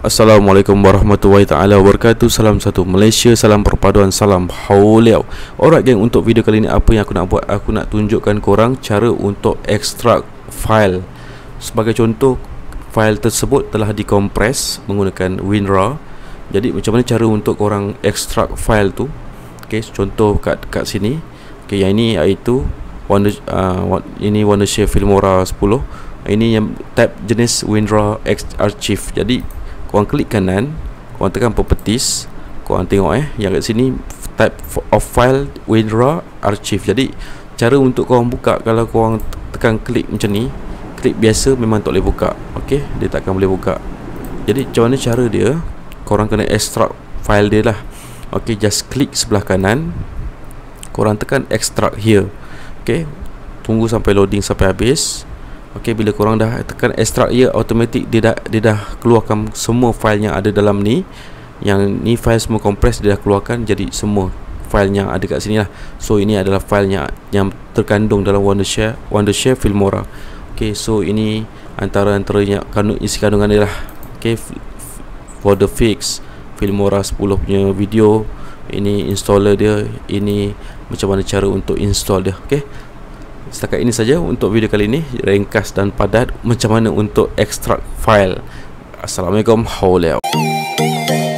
Assalamualaikum warahmatullahi taala wabarakatuh. Salam satu Malaysia, salam perpaduan, salam hauliau. Alright geng, untuk video kali ni apa yang aku nak buat, aku nak tunjukkan korang cara untuk ekstrak file. Sebagai contoh, file tersebut telah dikompres menggunakan WinRAR. Jadi macam mana cara untuk korang ekstrak file tu? Okey, contoh kat sini. Okey, yang ini iaitu ini Wondershare Filmora 10. Ini yang tab jenis WinRAR Archive. Jadi korang klik kanan, korang tekan properties, korang tengok yang kat sini type of file WinRAR Archive. Jadi cara untuk korang buka, kalau korang tekan klik macam ni, klik biasa memang tak boleh buka. Okey, dia takkan boleh buka. Jadi macam mana cara dia? Korang kena extract file dia lah. Okey, just klik sebelah kanan, korang tekan extract here. Okey, tunggu sampai loading sampai habis. Okey, bila korang dah tekan extract here, automatic dia dah keluarkan semua file yang ada dalam ni. Yang ni file semua kompres, dia dah keluarkan jadi semua file yang ada kat sini lah. So ini adalah file yang terkandung dalam Wondershare Filmora. Okey, so ini antara-antaranya isi kandungan dia lah. Okey, folder fix Filmora 10 punya video, ini installer dia, ini macam mana cara untuk install dia. Okey, setakat ini saja untuk video kali ini, ringkas dan padat macam mana untuk ekstrak file. Assalamualaikum warahmatullahi wabarakatuh.